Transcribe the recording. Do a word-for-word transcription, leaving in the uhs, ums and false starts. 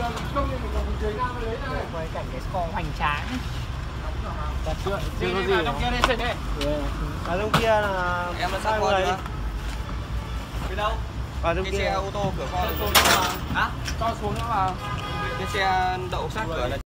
quay cảnh cái kho hoành tráng. Đặt chưa? Chưa có gì. Trong kia đây xin đây. Ở trong kia là em đã sắp qua chưa? Đi đâu? Ở trong cái kia xe ô tô cửa kho Cho xuống nữa vào. hả? Cho xuống nữa vào. Cái xe đậu sát cửa là